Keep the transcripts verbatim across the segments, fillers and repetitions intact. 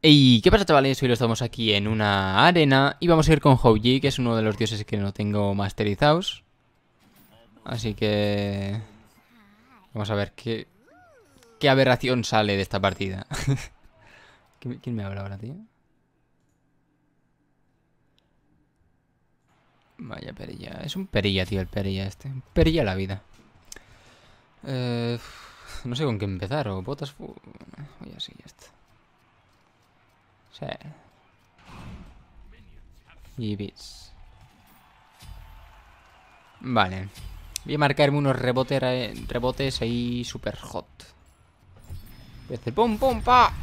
Y ¿qué pasa, chavales? Hoy lo estamos aquí en una arena y vamos a ir con Houji, que es uno de los dioses que no tengo masterizados. Así que... vamos a ver qué, qué aberración sale de esta partida. ¿Quién me habla ahora, tío? Vaya perilla. Es un perilla, tío, el perilla este. Un perilla la vida. Eh, no sé con qué empezar. O botas... Oye, así, ya está. Sí. Y bits. Vale. Voy a marcarme unos rebotes, rebotes ahí super hot. Voy a hacer pum pum pa.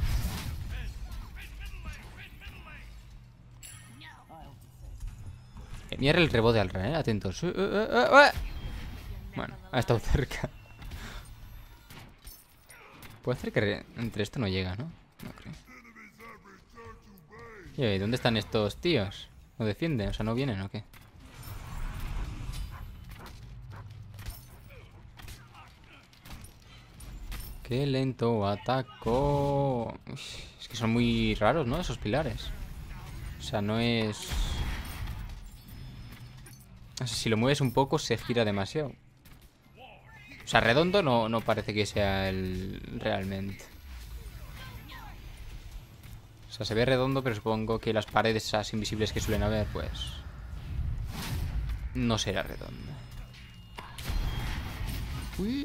Mira el rebote al rey, ¿eh? Atentos. Uh, uh, uh, uh. Bueno, ha estado cerca. Puede ser que entre esto no llega, ¿no? No creo. ¿Y dónde están estos tíos? ¿No defienden? O sea, ¿no vienen o qué? Qué lento ataco. Uf, es que son muy raros, ¿no? Esos pilares. O sea, no es... O sea, si lo mueves un poco se gira demasiado. O sea, redondo no, no parece que sea el... realmente. O sea, se ve redondo, pero supongo que las paredes esas invisibles que suelen haber, pues... no será redondo. Uy.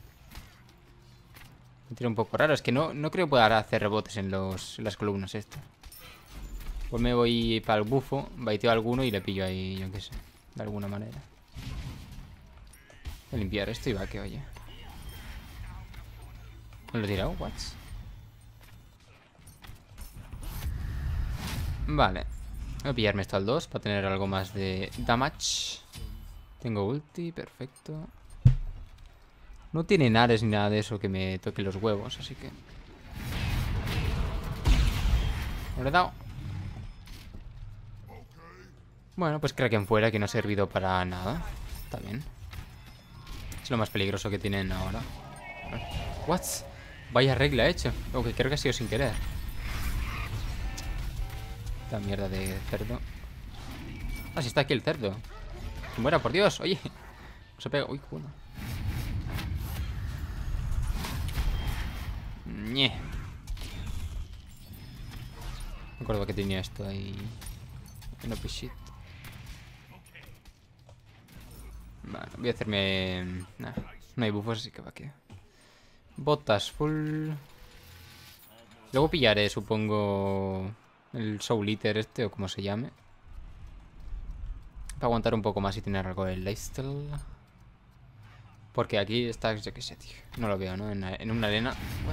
Me tira un poco raro. Es que no, no creo que pueda hacer rebotes en, los, en las columnas esto. Pues me voy para el bufo, baiteo a alguno y le pillo ahí, yo qué sé. De alguna manera. Voy a limpiar esto y va que oye. ¿Me lo he tirado? What? Vale. Voy a pillarme esto al dos para tener algo más de damage. Tengo ulti, perfecto. No tiene nares ni nada de eso que me toque los huevos, así que... ¿No le he dado? Bueno, pues Kraken fuera, que no ha servido para nada. Está bien. Es lo más peligroso que tienen ahora. What? Vaya regla he hecho. Aunque creo que ha sido sin querer. Esta mierda de cerdo. Ah, sí está aquí el cerdo. Que muera, por Dios. Oye. Se pega. Uy, bueno. Ñe. Me acuerdo que tenía esto ahí. No pichit. Vale, voy a hacerme... Nah, no hay buffos, así que va que... Botas full... Luego pillaré, supongo... el Soul Eater este, o como se llame. Para aguantar un poco más y tener algo de lifestyle. Porque aquí está, yo qué sé, tío. No lo veo, ¿no? En, en una arena... What?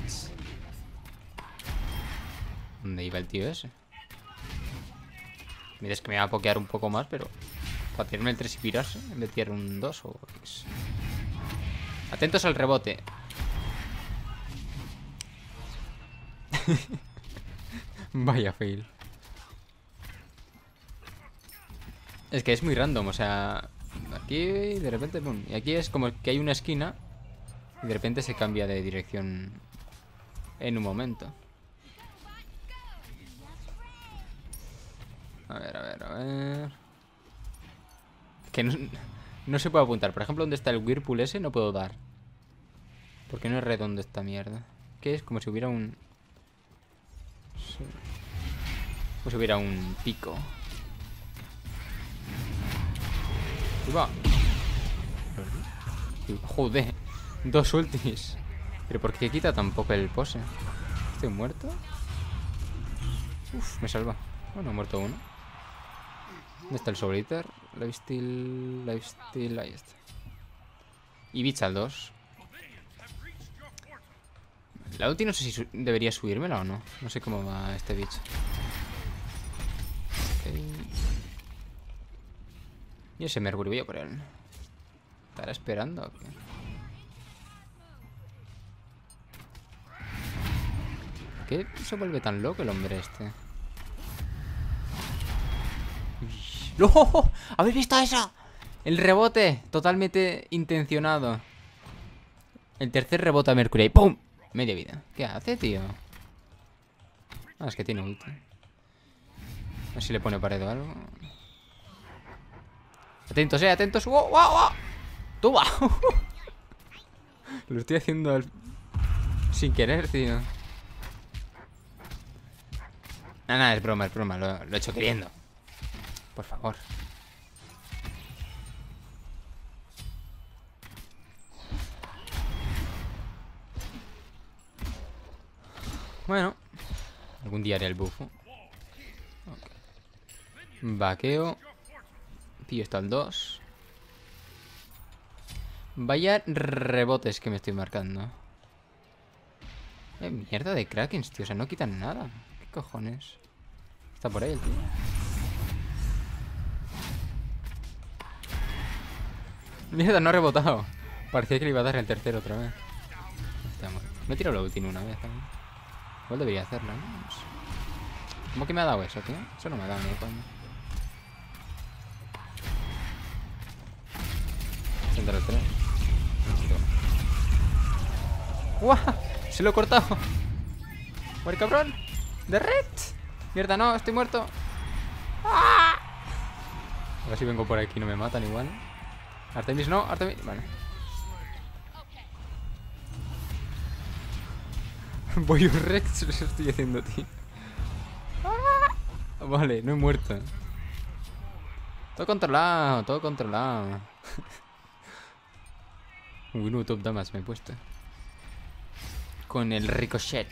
¿Dónde iba el tío ese? Me dices que me va a pokear un poco más, pero... para tirarme el tres y pirarse, en vez de tirar un dos o... Atentos al rebote. Vaya fail. Es que es muy random, o sea... aquí de repente... Boom, y aquí es como que hay una esquina y de repente se cambia de dirección en un momento. A ver, a ver, a ver... Que no, no se puede apuntar. Por ejemplo, donde está el Whirlpool ese no puedo dar. Porque no es redondo esta mierda. Que es como si hubiera un... Sí. Como si hubiera un pico. Ahí va. Joder. Dos ultis. Pero ¿por qué quita tampoco el pose? ¿Estoy muerto? Uf, me salva. Bueno, ha muerto uno. ¿Dónde está el Soul Eater? Lifesteal, Lifesteal, ahí está. Y Beach al dos. La ulti no sé si su debería subírmela o no. No sé cómo va este bicho. Okay. Y ese Mercury, voy a por él. ¿Estará esperando o qué? ¿Qué se vuelve tan loco el hombre este? ¡No! ¿Habéis visto eso? El rebote, totalmente intencionado. El tercer rebote a Mercury. ¡Pum! Media vida. ¿Qué hace, tío? Ah, es que tiene ulti. A ver si le pone pared o algo. Atentos, eh, atentos. ¡Wow, wow, wow! ¡Toma! Lo estoy haciendo al... sin querer, tío. Nada, nada, es broma, es broma. Lo, lo he hecho queriendo. Por favor. Bueno. Algún día haré el bufo. Okay. Vaqueo. Pillo esto al dos. Vaya rebotes que me estoy marcando. Eh, mierda de Krakens, tío. O sea, no quitan nada. ¿Qué cojones? Está por ahí el tío. Mierda, no ha rebotado. Parecía que le iba a dar el tercero otra vez. Está muerto. Me he tirado la ulti una vez también. Igual debería hacerlo, ¿no? No sé. ¿Cómo que me ha dado eso, tío? Eso no me ha dado ni de coña. Central tres. ¡Guau! Se lo he cortado. ¡Muere, cabrón! ¡De red! Mierda, no, estoy muerto. ¡Ah! A ver si vengo por aquí y no me matan igual. Artemis no, Artemis. Vale. Voy un Rex, lo estoy haciendo, tío. ¡Ah! Vale, no he muerto. Todo controlado, todo controlado. Uy, no, top damas me he puesto. Con el ricochet.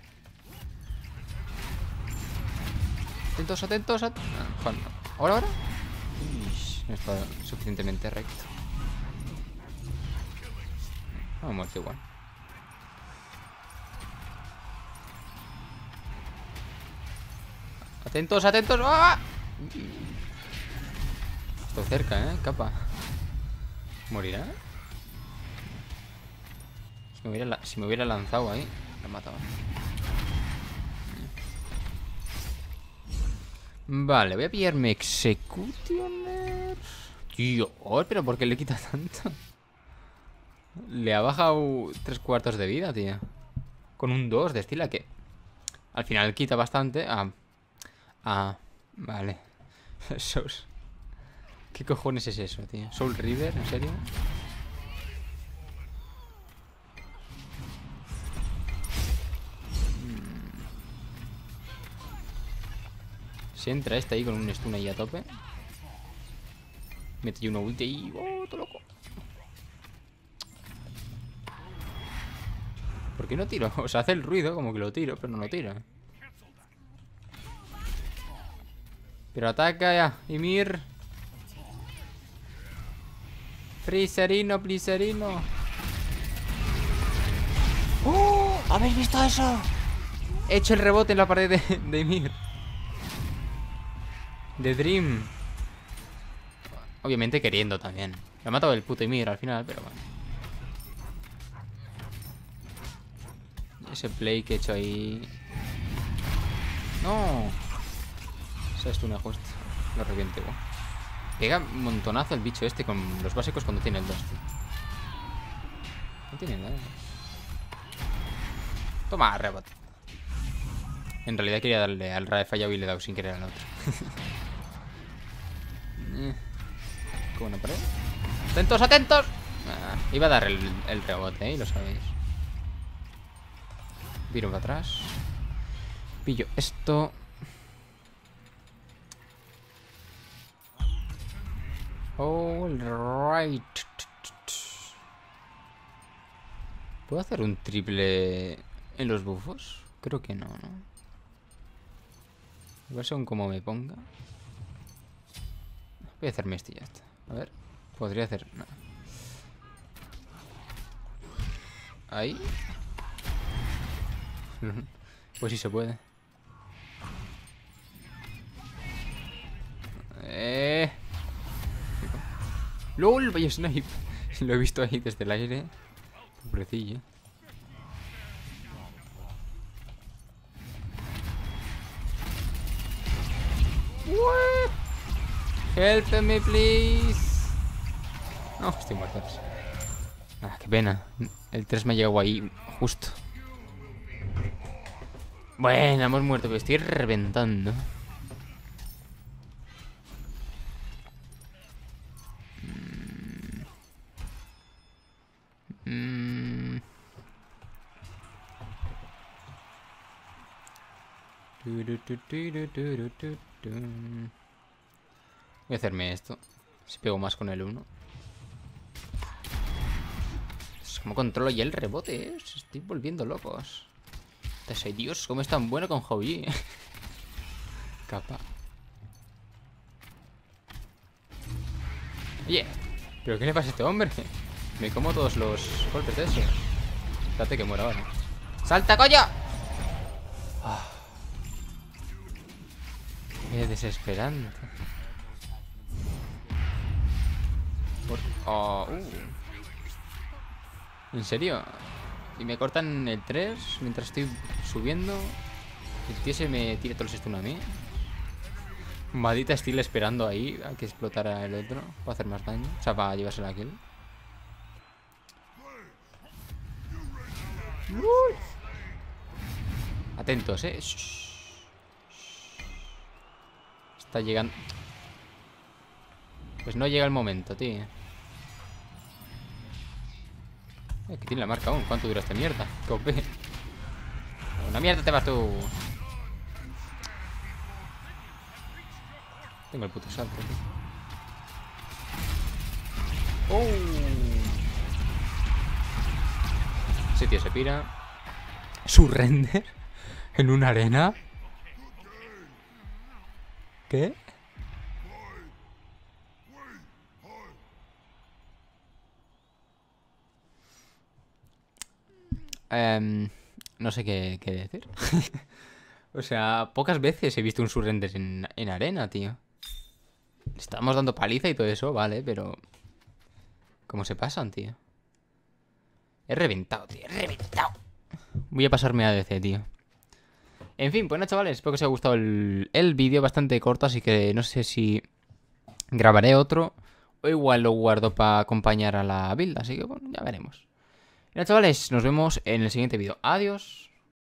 Atentos, atentos, atentos. Ah, ¿ahora, ahora? Uy, no está suficientemente recto. Ah, muerto igual. Atentos, atentos. ¡Ah! Estoy cerca, eh, capa. ¿Morirá? Si me hubiera, si me hubiera lanzado ahí, la mataba. Vale, voy a pillarme Executioner. Tío, oh, pero ¿por qué le quita tanto? Le ha bajado tres cuartos de vida, tío. Con un dos de estilo que al final quita bastante. Ah, ah vale. Souls. ¿Qué cojones es eso, tío? Soul River, ¿en serio? Si entra este ahí con un stun ahí a tope. Mete yo una ulti y... ¡oh, todo loco! ¿Por qué no tiro? O sea, hace el ruido como que lo tiro, pero no lo tiro. Pero ataca ya, Ymir. Friserino, Friserino. ¡Oh! ¿Habéis visto eso? He hecho el rebote en la pared de, de Ymir. De Dream. Obviamente queriendo también. Lo ha matado el puto Ymir al final, pero bueno. Ese play que he hecho ahí. ¡No! Se estuna justo. Lo reviente, güey. Pega un montonazo el bicho este con los básicos cuando tiene el dos, tío. No tiene nada. Toma, rebote. En realidad quería darle al Rae fallado y le he dado sin querer al otro. ¿Cómo no pared? ¡Atentos, atentos! Ah, iba a dar el, el rebote, ¿eh? Y lo sabéis. Viro para atrás. Pillo esto. All right. ¿Puedo hacer un triple en los bufos? Creo que no, ¿no? A ver según cómo me ponga. Voy a hacerme este y ya está. A ver. Podría hacer... no. Ahí. Pues sí se puede. Eh... ¡Lol! Vaya snipe. Lo he visto ahí desde el aire. Pobrecillo. What? Help me, please. No, estoy muerto. Ah, qué pena. El tres me ha llegado ahí justo. Bueno, hemos muerto, pero estoy reventando. Mm. Mm. Voy a hacerme esto. Si pego más con el uno. Es como controlo ya el rebote, ¿eh? Se estoy volviendo locos. Ay, Dios, cómo es tan bueno con Hou-Yi. Capa. Oye, ¿pero qué le pasa a este hombre? Me como todos los golpes de eso. Espérate que muera ahora. ¡Salta, coño! Oh. Qué desesperante. Por... Oh, uh. ¿En serio? Y me cortan el tres mientras estoy subiendo. El tío se me tira todos los stun a mí. Maldita Steel esperando ahí a que explotara el otro para hacer más daño. O sea, para llevarse la kill. Uy. Atentos, eh. Shh. Está llegando. Pues no llega el momento, tío. Eh, que tiene la marca aún. ¿Cuánto dura esta mierda? Cope. Una mierda te vas tú. Tengo el puto salto, tío. Oh. Ese tío se pira. ¿Surrender? ¿En una arena? ¿Qué? Um, no sé qué, qué decir. O sea, pocas veces he visto un surrender en, en arena, tío. Le estamos dando paliza y todo eso, vale, pero... ¿Cómo se pasan, tío? He reventado, tío, he reventado. Voy a pasarme a D C, tío. En fin, pues nada, chavales, espero que os haya gustado el, el vídeo, bastante corto, así que no sé si grabaré otro o igual lo guardo para acompañar a la build, así que bueno, ya veremos. Y nada, chavales, nos vemos en el siguiente vídeo. Adiós.